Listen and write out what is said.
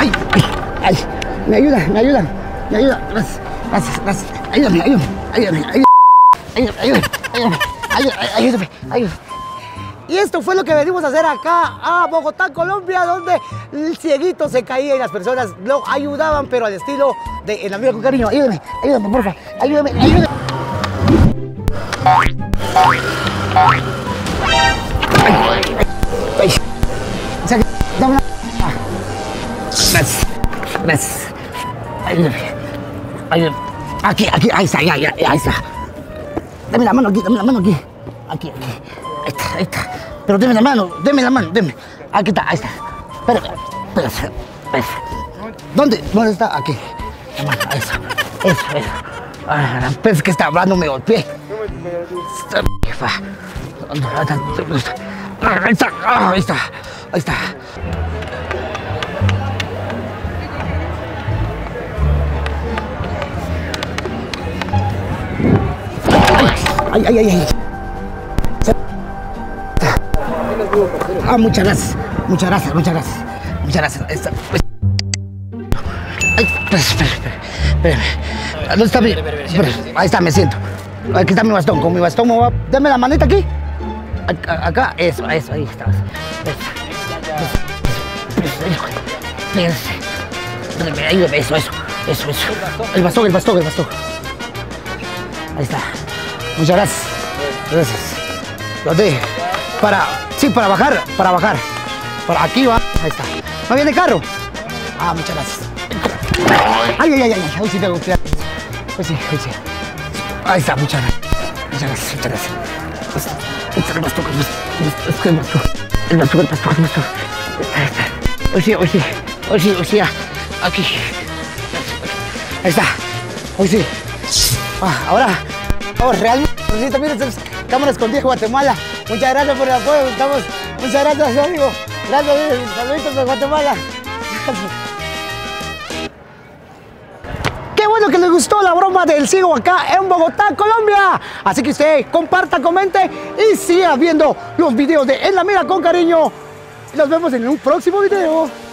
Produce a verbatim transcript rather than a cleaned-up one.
ay, ay, ay, me ayudan, me ayudan, me ayudan, gracias, gracias, gracias, ayúdame, ayúdame, ayúdame, ayúdame, ayúdame, ayúdame, ayúdame, ayúdame, ayúdame. Y esto fue lo que venimos a hacer acá a Bogotá, Colombia, donde el cieguito se caía y las personas lo ayudaban, pero al estilo de En la Mira con Cariño. Ayúdame, ayúdame, porfa, ayúdame, ayúdame. Ay, ay, ay. Dame una... Gracias, gracias. Ayúdame, ayúdame. Aquí, aquí, ahí está, ya, ya, ahí está. Dame la mano aquí, dame la mano aquí. Aquí, aquí. Ahí está, ahí está. Pero deme la mano, deme la mano, deme. Aquí está, ahí está. Espérame, espérame, espérame. ¿Dónde? ¿Dónde está? Aquí. La mano, ahí está. Eso, eso. Ah, la pez que está hablando me golpeé. Ahí está, ahí está, ahí está. Ay, ay, ay, ay. Ah, muchas gracias, muchas gracias, muchas gracias, muchas gracias. Esta, pues... Ay, espera, espera, espera. ¿Dónde está mi...? Espera, ahí está, me siento. Aquí está mi bastón, con mi bastón me voy a... Dame la manita aquí. Acá, acá, eso, eso, ahí está. Ayúdame, ayúdame, eso, eso, eso, eso. El bastón, el bastón, el bastón. Ahí está. Muchas gracias. Gracias. Lo dejé. Para, sí, para bajar, para bajar. Para aquí va. Ahí está. ¿No viene carro? Ah, muchas gracias. Ay, ay, ay, ay. Hoy sí tengo que... Hoy sí, hoy sí. Ahí está, muchas gracias. Muchas gracias, muchas gracias. Este es el bastón, el bastón, el bastón. El bastón, el bastón, el bastón. Ahí está. Hoy sí, hoy sí. Hoy sí, hoy sí. Aquí. Ahí está. Hoy sí. Ah, ahora, ahora realmente necesito, miren, cámara escondida de Guatemala. Muchas gracias por el apoyo, estamos. Muchas gracias, amigo. Gracias, saluditos de Guatemala. Qué bueno que les gustó la broma del ciego acá en Bogotá, Colombia. Así que usted comparta, comente y siga viendo los videos de En la Mira con Cariño. Nos vemos en un próximo video.